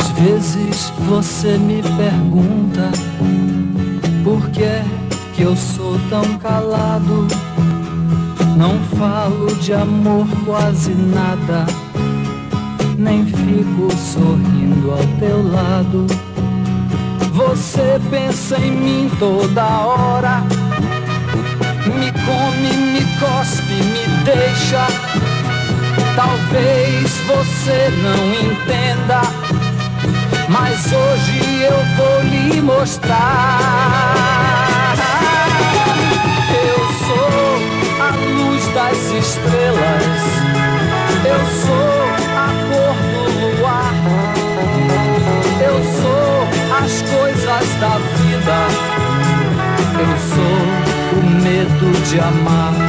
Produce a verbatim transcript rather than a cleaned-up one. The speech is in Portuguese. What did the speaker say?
Às vezes você me pergunta por que é que eu sou tão calado. Não falo de amor quase nada, nem fico sorrindo ao teu lado. Você pensa em mim toda hora, me come, me cospe, me deixa. Talvez você não entenda, mas hoje eu vou lhe mostrar. Eu sou a luz das estrelas, eu sou a cor do luar, eu sou as coisas da vida, eu sou o medo de amar.